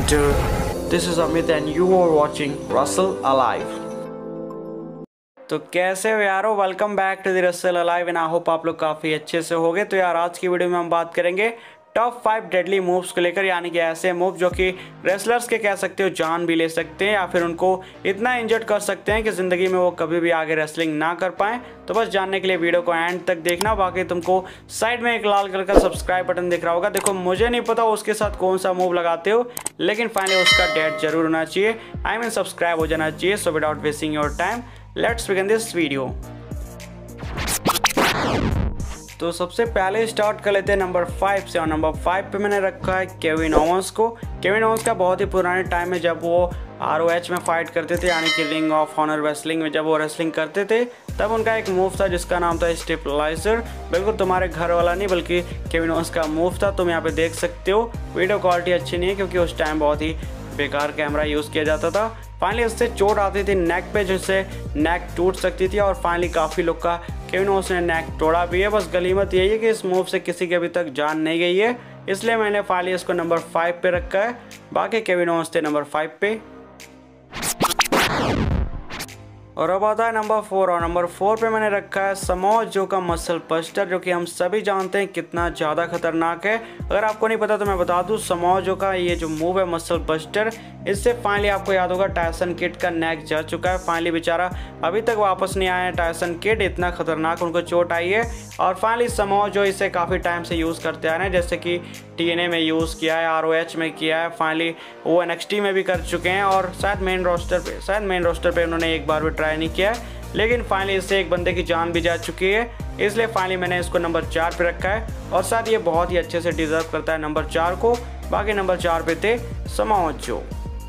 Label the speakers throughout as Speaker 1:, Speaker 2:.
Speaker 1: This is Amit and you are watching Russell Alive। तो कैसे हो यारो, welcome back to the wrestle alive and I hope आप लोग काफ़ी अच्छे से होंगे। तो यार आज की वीडियो में हम बात करेंगे टॉप 5 डेडली मूव्स को लेकर, यानी कि ऐसे मूव जो कि रेसलर्स के कह सकते हो जान भी ले सकते हैं या फिर उनको इतना इंजर्ड कर सकते हैं कि ज़िंदगी में वो कभी भी आगे रेसलिंग ना कर पाएँ। तो बस जानने के लिए वीडियो को एंड तक देखना। बाकी तुमको साइड में एक लाल कलर का सब्सक्राइब बटन दिख रहा होगा, देखो मुझे नहीं पता उसके साथ कौन सा मूव लगाते हो, लेकिन फाइनली उसका डेट जरूर होना चाहिए, आई मीन सब्सक्राइब हो जाना चाहिए। So without wasting your time let's begin this video. तो सबसे पहले स्टार्ट कर लेते हैं नंबर 5 से, और नंबर 5 पे मैंने रखा है केविन ओवेंस को। केविन ओवेंस का बहुत ही पुराने टाइम में जब वो ROH में फाइट करते थे, यानी कि रिंग ऑफ ऑनर रेसलिंग में जब वो रेसलिंग करते थे, तब उनका एक मूव था जिसका नाम था स्टेबलाइजर। बिल्कुल तुम्हारे घर वाला नहीं बल्कि केविन ओवेंस का मूव था। तुम यहाँ पे देख सकते हो, वीडियो क्वालिटी अच्छी नहीं है क्योंकि उस टाइम बहुत ही बेकार कैमरा यूज़ किया जाता था। फाइनली उससे चोट आती थी नेक पे, जिससे नेक टूट सकती थी, और फाइनली काफ़ी लोग का केविन ओवेंस ने नेक तोड़ा भी है। बस गनीमत यही है कि इस मूव से किसी की अभी तक जान नहीं गई है, इसलिए मैंने फाइनली इसको नंबर 5 पे रखा है। बाकी केविन ओवेंस थे नंबर 5 पे। और अब आता है नंबर 4, और नंबर 4 पे मैंने रखा है समोआ जो का मसल बस्टर, जो कि हम सभी जानते हैं कितना ज़्यादा खतरनाक है। अगर आपको नहीं पता तो मैं बता दूं, समोआ जो का ये जो मूव है मसल बस्टर, इससे फाइनली आपको याद होगा टायसन किड का नेक जा चुका है। फाइनली बेचारा अभी तक वापस नहीं आया है टायसन किड, इतना खतरनाक उनको चोट आई है। और फाइनली समोआ जो इसे काफ़ी टाइम से यूज़ करते आ रहे हैं, जैसे कि TNA में यूज़ किया है, ROH में किया है, फाइनली वो NXT में भी कर चुके हैं, और शायद मेन रोस्टर पे उन्होंने एक बार भी ट्राई नहीं किया है, लेकिन फाइनली इससे एक बंदे की जान भी जा चुकी है, इसलिए फाइनली मैंने इसको नंबर 4 पे रखा है। और साथ ये बहुत ही अच्छे से डिजर्व करता है नंबर 4 को। बाकी नंबर 4 पे थे समोआ जो।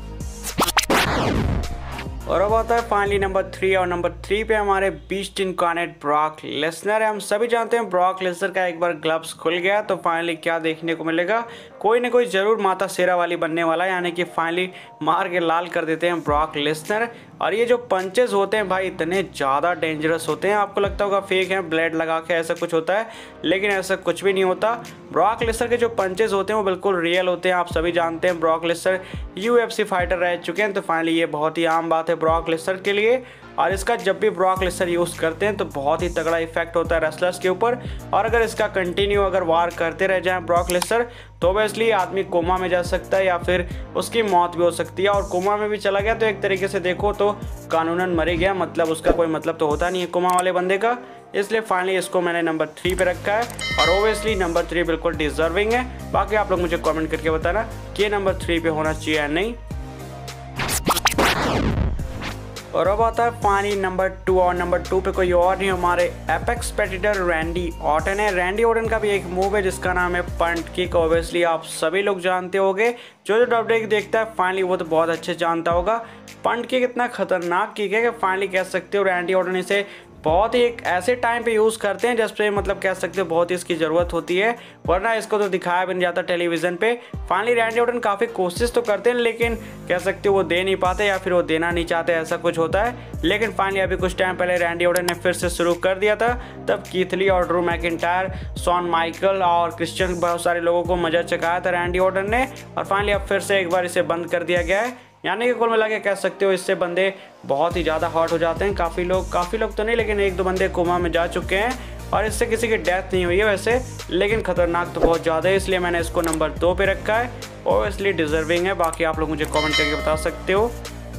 Speaker 1: और अब आता है फाइनली नंबर 3, और नंबर 3 पे हमारे बीस्ट इनकार्नेट ब्रॉक लेसनर है। हम सभी जानते हैं ब्रॉक लेसनर का एक बार ग्लव्स खुल गया तो फाइनली क्या देखने को मिलेगा, कोई ना कोई ज़रूर माता शेरा वाली बनने वाला है, यानी कि फाइनली मार के लाल कर देते हैं ब्रॉक लेसनर। और ये जो पंचेस होते हैं भाई इतने ज़्यादा डेंजरस होते हैं, आपको लगता होगा फेक है, ब्लेड लगा के ऐसा कुछ होता है, लेकिन ऐसा कुछ भी नहीं होता। ब्रॉक लेसनर के जो पंचेस होते हैं वो बिल्कुल रियल होते हैं। आप सभी जानते हैं ब्रॉक लेसनर UFC फाइटर रह चुके हैं, तो फाइनली ये बहुत ही आम बात है ब्रॉक लेसनर के लिए। और इसका जब भी ब्रॉक लेसनर यूज़ करते हैं तो बहुत ही तगड़ा इफेक्ट होता है रेसलर्स के ऊपर, और अगर इसका कंटिन्यू अगर वार करते रह जाएं ब्रॉक लेसनर तो ऑब्वियसली आदमी कोमा में जा सकता है या फिर उसकी मौत भी हो सकती है। और कोमा में भी चला गया तो एक तरीके से देखो तो कानूनन मर ही गया, मतलब उसका कोई मतलब तो होता नहीं है कोमा वाले बंदे का, इसलिए फाइनली इसको मैंने नंबर 3 पे रखा है। और ओबियसली नंबर 3 बिल्कुल डिजर्विंग है। बाकी आप लोग मुझे कमेंट करके बताना कि ये नंबर 3 पे होना चाहिए या नहीं। और अब आता है फाइनली नंबर 2, और नंबर 2 पे कोई और नहीं हमारे एपेक्स प्रेडेटर रैंडी ऑर्टन है। रैंडी ऑर्टन का भी एक मूव है जिसका नाम है पंट किक। ऑब्वियसली आप सभी लोग जानते होंगे, जो WWE देखता है फाइनली वो तो बहुत अच्छे जानता होगा पंट किक इतना खतरनाक किक है कि फाइनली कह सकते हो रैंडी ऑर्टन इसे बहुत ही एक ऐसे टाइम पे यूज़ करते हैं जिस पे मतलब कह सकते हो बहुत ही इसकी ज़रूरत होती है, वरना इसको तो दिखाया भी नहीं जाता टेलीविज़न पे। फाइनली रैंडी ऑर्टन काफ़ी कोशिश तो करते हैं, लेकिन कह सकते हो वो दे नहीं पाते या फिर वो देना नहीं चाहते, ऐसा कुछ होता है। लेकिन फाइनली अभी कुछ टाइम पहले रैंडी ऑर्टन ने फिर से शुरू कर दिया था, तब कीथ ली और ड्रू मैकिंटायर, शॉन माइकल और क्रिश्चियन बहुत सारे लोगों को मजा चखाया था रैंडी ऑर्टन ने, और फाइनली अब फिर से एक बार इसे बंद कर दिया गया है। यानी कि कुल मिला के कह सकते हो इससे बंदे बहुत ही ज़्यादा हॉट हो जाते हैं। काफ़ी लोग तो नहीं, लेकिन 1-2 बंदे कोमा में जा चुके हैं, और इससे किसी की डेथ नहीं हुई है वैसे, लेकिन खतरनाक तो बहुत ज़्यादा है, इसलिए मैंने इसको नंबर 2 पे रखा है। ओबियसली डिजर्विंग है। बाकी आप लोग मुझे कमेंट करके बता सकते हो।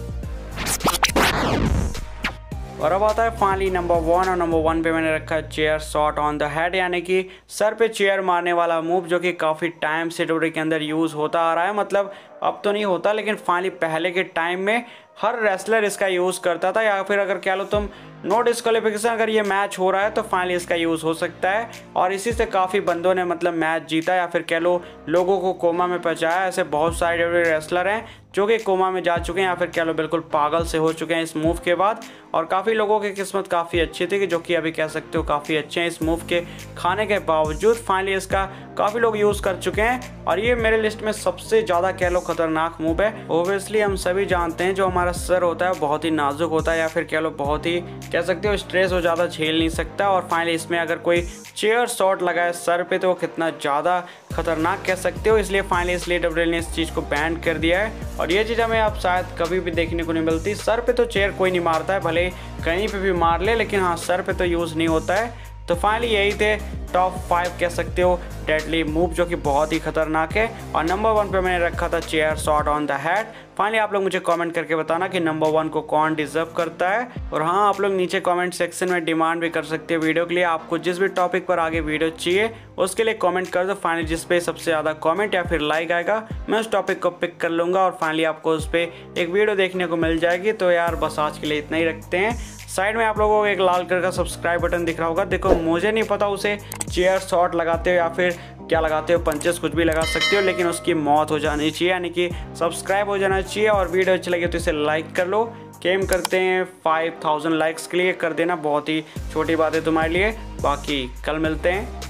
Speaker 1: और अब आता है फाइनली नंबर 1, और नंबर 1 पे मैंने रखा है chair shot on the head, यानी कि सर पे चेयर मारने वाला मूव, जो कि काफ़ी टाइम से WWE के अंदर यूज़ होता आ रहा है। मतलब अब तो नहीं होता, लेकिन फाइनली पहले के टाइम में हर रेसलर इसका यूज़ करता था, या फिर अगर कह लो तुम नो डिस्क्वालिफिकेशन अगर ये मैच हो रहा है तो फाइनली इसका यूज़ हो सकता है। और इसी से काफ़ी बंदों ने मतलब मैच जीता या फिर कह लो लोगों को कोमा में पहुंचाया। ऐसे बहुत सारे रेसलर हैं जो कि कोमा में जा चुके हैं या फिर कह लो बिल्कुल पागल से हो चुके हैं इस मूव के बाद, और काफ़ी लोगों की किस्मत काफ़ी अच्छी थी कि जो कि अभी कह सकते हो काफ़ी अच्छे हैं इस मूव के खाने के बावजूद। फाइनली इसका काफ़ी लोग यूज़ कर चुके हैं, और ये मेरे लिस्ट में सबसे ज़्यादा कह लो खतरनाक मूव है। ओबियसली हम सभी जानते हैं जो हमारा सर होता है बहुत ही नाजुक होता है, या फिर कह लो बहुत ही कह सकते हो स्ट्रेस हो ज़्यादा झेल नहीं सकता, और फाइनली इसमें अगर कोई चेयर शॉट लगाए सर पे तो वो कितना ज़्यादा खतरनाक कह सकते हो, इसलिए फाइनली इसलिए डब्ल्यूडब्ल्यूई ने इस चीज़ को बैन कर दिया है। और ये चीज़ हमें अब शायद कभी भी देखने को नहीं मिलती। सर पे तो चेयर कोई नहीं मारता है, भले कहीं पे भी मार ले, लेकिन हाँ सर पे तो यूज़ नहीं होता है। तो फाइनली यही थे टॉप 5 कह सकते हो डेडली मूव जो कि बहुत ही खतरनाक है। और नंबर 1 पे मैंने रखा था chair shot on the head. Finally आप लोग मुझे कमेंट करके बताना कि नंबर 1 को कौन डिजर्व करता है। और हाँ, आप लोग नीचे कमेंट सेक्शन में डिमांड भी कर सकते हो वीडियो के लिए। आपको जिस भी टॉपिक पर आगे वीडियो चाहिए उसके लिए कमेंट कर दो। फाइनली जिस पे सबसे ज़्यादा कमेंट या फिर लाइक आएगा मैं उस टॉपिक को पिक कर लूँगा और फाइनली आपको उस पर एक वीडियो देखने को मिल जाएगी। तो यार बस आज के लिए इतना ही रखते हैं। साइड में आप लोगों को एक लाल कलर का सब्सक्राइब बटन दिख रहा होगा। देखो मुझे नहीं पता उसे चेयर शॉट लगाते हो या फिर क्या लगाते हो, पंचेस कुछ भी लगा सकते हो, लेकिन उसकी मौत हो जानी चाहिए, यानी कि सब्सक्राइब हो जाना चाहिए। और वीडियो अच्छी लगे तो इसे लाइक कर लो। केम करते हैं 5000 लाइक्स के लिए, कर देना, बहुत ही छोटी बात है तुम्हारे लिए। बाकी कल मिलते हैं।